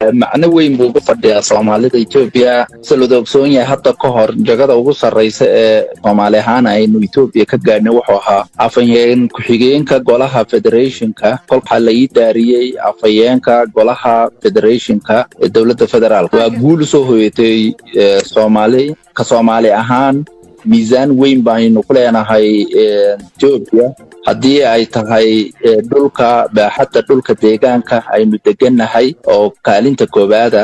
macno weyn buu ku fadhiyaa Soomaalida Ethiopia salado ogsoon yahay hadda ka hor jagada ugu sareysa ee Soomaali ahaan aynu Ethiopia ka gaarnay wuxuu ahaa afayeen ku-xigeenka golaha federationka kolka la idaariyay afayeenka golaha federationka ee dawladda federaalka waa guul soo hoyatay Soomaali ahaan miisaan weyn baynu ku leenahay Ethiopia haddii ay tahay dhulka baaxadda dhulka deegaanka aynu deganahay oo kaalinta koobaad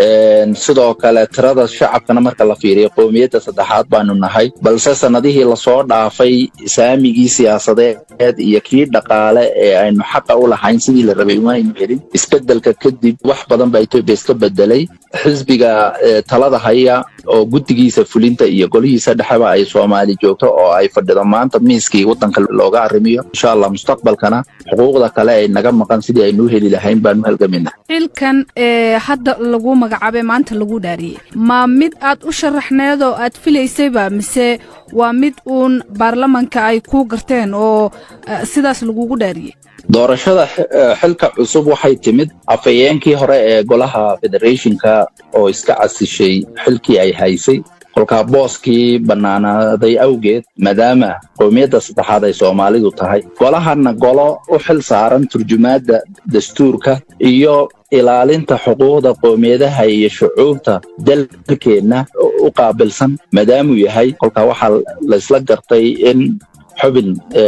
sidoo kale tirada shacabkana marka la fiiriyo qowmiyadda saddexaad baanu nahay balse sanadihii la soo dhaafay saamigii siyaasadeed iyo kii dhaqaale ee aynu xaq u lahayn sidii la rabay ma aynu helin isbedelka kadib wax badan baa Ethiopia iska bedelay xisbiga talada haya oo guddigiisa fulinta iyo golihiisa dhexba ay Soomaali joogto oo ay fadhido maanta miiskii wadanka looga arrimiyo insha Allah mustaqbalkana xuquuqda kale ay naga maqan sidii aynu heli lahayn baan halgaminaa xilkan hadda lagu magacaabay maanta lagu dhaariyay ma mid aad u sharaxneed oo aad filaysayba mise waa mid uun baarlamaanka ay ku garteen oo sidaas lagu dhaariyay doorashada xilka cusub waxay timid afayeenkii hore ee golaha federationka oo iska casishay xilkii ay haysay kolka booskii banaanaaday awgeed maadaama qowmiyadda saddexaad ay Soomaalidu tahay golahana golo u xil saaran turjumaadda dastuurka iyo ilaalinta xuquuqda qowmiyadaha iyo shucuubta dalkeena u qaabilsan maadaama yahay kolka waxa la isla gartay in xubin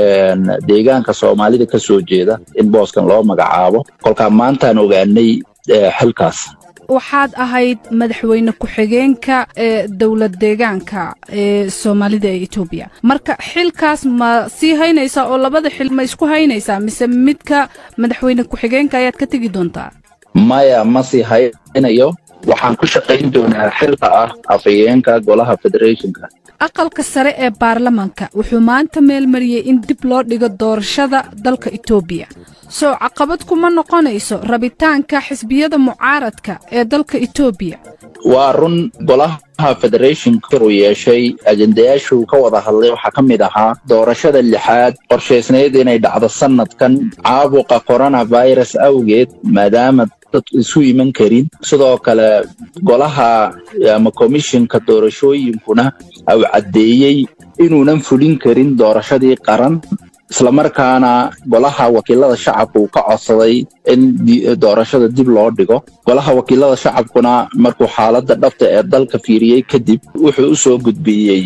deegaanka Soomaalida ka soo jeeda in booskan loo magacaabo kolka maanta aan ogaanay xilkaas waxaad ahayd madaxweyne ku-xigeenka dawlad deegaanka Soomaalida ee Ethiopia marka xilkaas ma sii haynaysa oo labada xil ma isku haynaysa mise midka madaxweyne ku-xigeenka ayaad ka tagi doontaa maya ma sii haynayo waxaan ku shaqayn doonaa xilka afayeenka golaha federationka aqalka sare ee baarlamaanka wuxuu maanta meel mariyay in dib loo dhigo doorashada dalka Ethiopia soo caqabad kuma noqonayso rabitaanka xisbiyada mucaaradka ee dalka Ethiopia waa run golaha federationka uu yeeshay ajendayaashu ka wada hadlay waxa kamid ahaa doorashada lixaad qorsheysneed inay dhacdo sanadkan caabuqa coronavirus awgeed maadaama dad isu iman karin sidoo kale golaha ama commissionka doorashooyinkuna ay cadeeyay inuunan fulin karin doorashadii qaran isla markaana golaha wakiilada shacabku ka codsaday in doorashada dib loo dhigo golaha wakiilada shacabkuna markuu xaaladda dhabta ee dalka fiiriyay kadib wuxuu u soo gudbiyay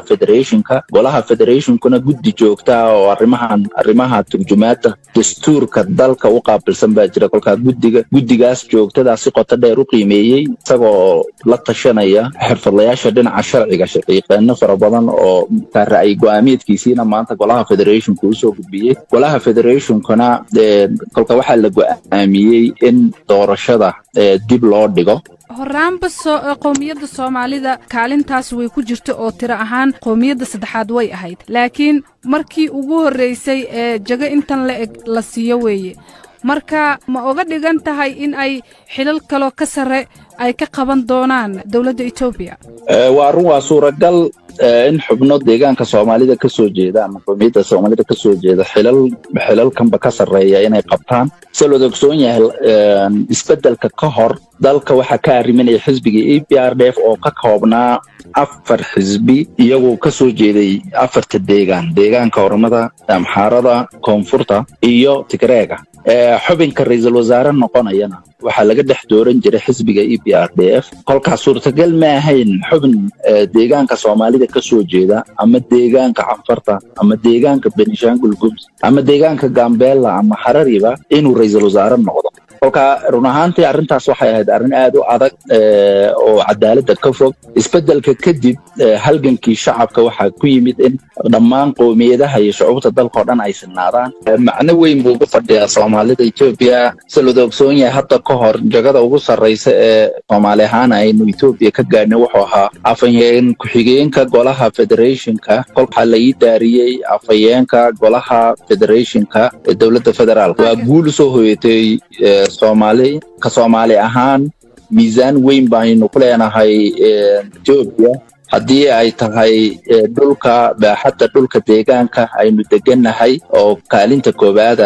golaha federationkuna guddi joogta oo arrimaha turjumaadda dastuurka dalka u qaabilsan baa jira kolka guddigaas joogtada si qoto dheer u qiimeeyay isagoo la tashanaya xirfadlayaasha dhinaca sharciga shaqeeyana fara badan oo ka ra'ay go'aamiyeedkiisina maanta golaha federationku soo gudbiyay golaha federationkuna kolka waxa la go'aamiyay in doorashada dib loo dhigo horaanba qowmiyadda Soomaalida kaalintaas way ku jirto oo tiro ahaan qowmiyadda saddexaad way ahayd laakiin markii ugu horeysay jaga intan la siiyo weeye marka ma oga dhigan tahay in ay xilal kale ka sare ay ka qaban doonaan dawladda Ethiopia waa suuragal in xubno deegaanka Soomaalida ka soo jeeda ama qowmiyadda Soomaalida ka soo jeeda xilalkanba ka sareeya inay qabtaan salado ogsoon yahay isbedelka ka hor dalka waxa ka arriminay xisbiga EPRDF oo ka koobnaa 4 xisbi iyagoo ka soo jeeday 4 deegaanka Oromada Amxaarada Koonfurta iyo Tigreega xubinka ra'iisul wasaare noqonayana waxa laga dhex dooran jiray xisbiga EPRDF kolka suurtagal ma ahayn xubin deegaanka Soomaalida ka soo jeeda ama deegaanka Canfarta ama deegaanka Benishangul Gumuz ama deegaanka Gambela ama Harariba inuu ra'iisul wasaare noqdo kolka run ahaantii arrintaas waxay ahayd arrin aad u adag oo cadaaladda ka fog isbedelka kadib halgankii shacabka waxa ku yimid in dhammaan qowmiyadaha iyo shucuubta dalka oo dhan ay sinaadaan macno weyn buu ku fadhiyaa Soomaalida Ethiopia salado ogsoon yahay hadda ka hor jagada ugu sareysa ee Soomaali ahaan aynu Ethiopia ka gaarnay wuxuu ahaa afayeen ku-xigeenka golaha federationka kolka la idaariyay afayeenka golaha federationka ee dawladda federaalka waa guul soo hoyatay Soomaali ahaan miisaan weyn baynu ku leenahay Ethiopia haddii ay tahay dhulka baaxadda dhulka deegaanka aynu deganahay oo kaalinta koobaad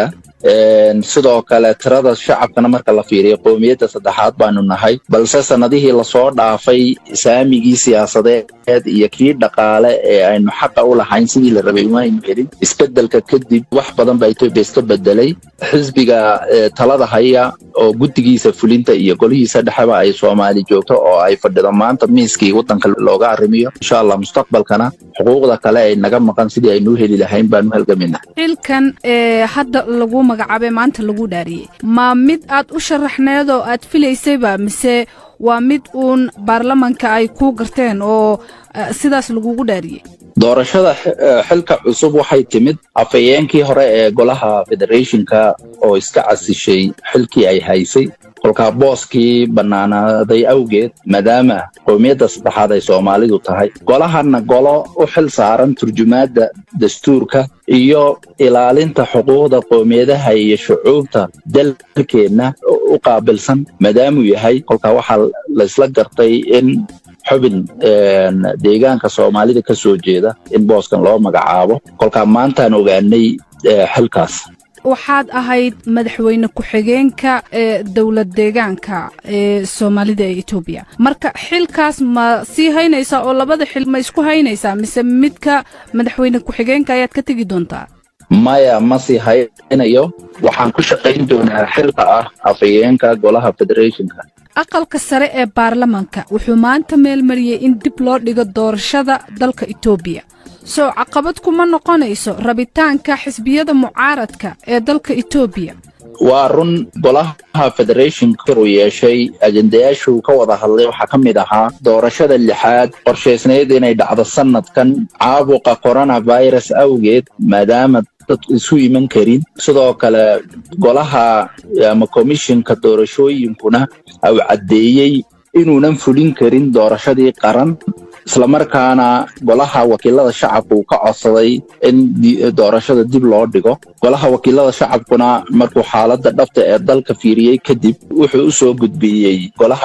sidoo kale tirada shacabkana marka la fiiriyo qowmiyadda saddexaad baanu nahay balse sanadihii lasoo dhaafay saamigii siyaasadeed iyo kii dhaqaale ee aynu xaqa u lahayn sidii la rabay uma aynu helin isbedelka kadib wax badan baa Itoobiya iska bedelay xisbiga talada haya oo guddigiisa fulinta iyo golihiisa dhexaba ay Soomaali joogto oo ay fadhido maanta miiskii wadanka looga arrimiyo insha Allah mustaqbalkana xuquuqda kale ay naga maqan sidii aynu heli lahayn baanu halgaminaa xilkan hadda lagu magacaabay maanta lagu dhaariyay ma mid aad u sharaxneed oo aad filaysayba mise waa mid uun baarlamaanka ay ku garteen oo sidaas lagu dhaariyay doorashada xilka cusub waxay timid afayeenkii hore ee golaha federationka oo iska casishay xilkii ay haysay kolka booskii banaanaaday awgeed maadaama qowmiyadda saddexaad ay Soomaalidu tahay golahana golo u xil saaran turjumaadda dastuurka iyo ilaalinta xuquuqda qowmiyadaha iyo shucuubta dalkeena u qaabilsan maadaama uu yahay kolka waxa la isla gartay in xubin deegaanka Soomaalida ka soo jeeda in booskan loo magacaabo kolka maantaan ogaanay xilkaas waxaad ahayd madaxweyne ku-xigeenka dawlad deegaanka Soomaalida ee Itoobiya marka xilkaas ma sii haynaysaa oo labada xil ma isku haynaysaa mise midka madaxweyne ku-xigeenka ayaad ka tagi doontaa maya ma sii haynayo waxaan ku shaqayn doonaa xilka ah afayeenka golaha federationka aqalka sare ee baarlamaanka wuxuu maanta meel mariyay in dib loo dhigo doorashada dalka Itoobiya soo caqabad kuma noqonayso rabitaanka xisbiyada mucaaradka ee dalka Itoobiya waa run golaha federationka uu yeeshay ajendayaashu ka wada hadlay waxa ka mid ahaa doorashada lixaad qorsheysneed inay dhacdo sanadkan caabuqa coronavirus awgeed maadaama dad isu iman karin sidoo kale golaha ama commissionka doorashooyinkuna uu cadeeyay inuunan fulin karin doorashadii qaran isla markaana golaha wakiilada shacabku ka codsaday in doorashada dib loo dhigo golaha wakiilada shacabkuna markuu xaaladda dhabta ee dalka fiiriyay kadib wuxuu u soo gudbiyay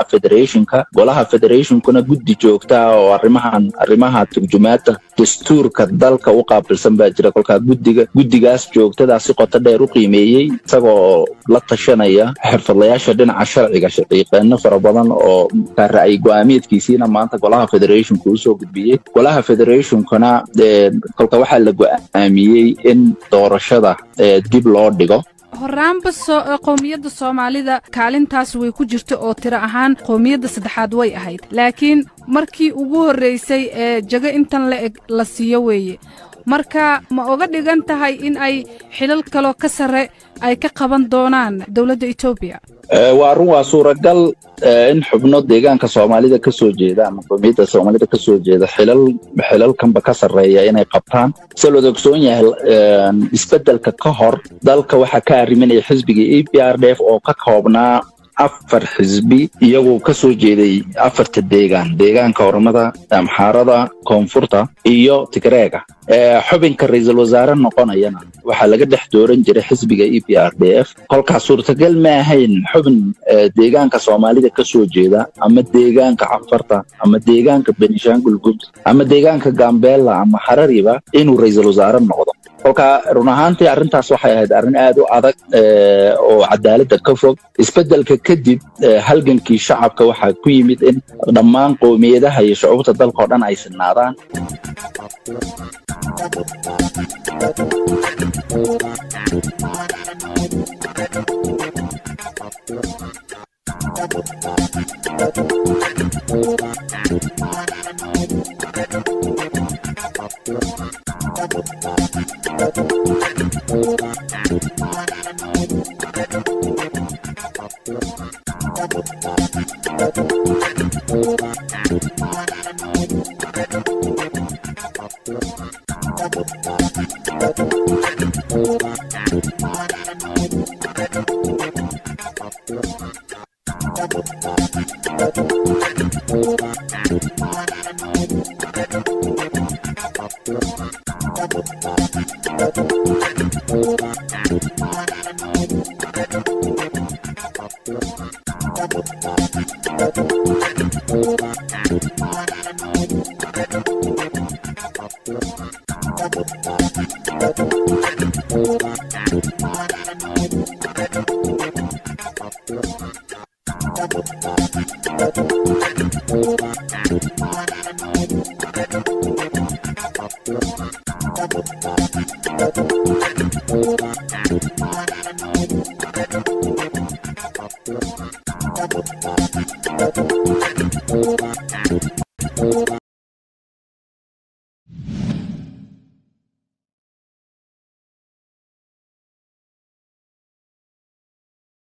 golaha federationkuna guddi joogta oo arrimaha turjumaadda dastuurka dalka u qaabilsan baa jira kolka guddigaas joogtada si qoto dheer u qiimeeyay isagoo la tashanaya xirfadlayaasha dhinaca sharciga shaqeeyana fara badan oo ka ra'ay go'aamiyadkiisina maanta golaha federationku soo gudbiyay golaha federationkuna kolka waxa la go'aamiyay in doorashada dib loo dhigo horaanba qowmiyadda Soomaalida kaalintaas way ku jirto oo tiro ahaan qowmiyadda saddexaad way ahayd laakiin markii ugu horeysay jaga intan la siiyo weeye marka ma oga dhigan tahay in ay xilal kale ka sare ay ka qaban doonaan dawladda Itoobiya waa suuragal in xubno deegaanka Soomaalida ka soo jeeda ama qowmiyadda Soomaalida ka soo jeeda xilalkanba ka sareeya inay qabtaan soo ogsoon yahay isbedelka ka hor dalka waxa ka arriminaya xisbiga EPRDF oo ka koobnaa afar xisbi iyagoo ka soo jeeday afarta deegaanka Oromada Amxaarada Koonfurta iyo Tigreega xubinka ra'iisul wasaare noqonayana waxa laga dhex dooran jiray xisbiga EPRDF kolkaas suurtagal ma ahayn xubin deegaanka Soomaalida ka soo jeeda ama deegaanka Canfarta ama deegaanka Benishanguul Gumuz ama deegaanka Gambela ama Harariba inuu ra'iisul wasaare noqdo kolka run ahaantii arrintaas waxay ahayd arrin aad u adag oo cadaaladda ka fog isbedelka kadib halgankii shacabka waxa ku yimid in dhammaan qowmiyadaha iyo shucuubta dalka oo dhan ay sinaadaan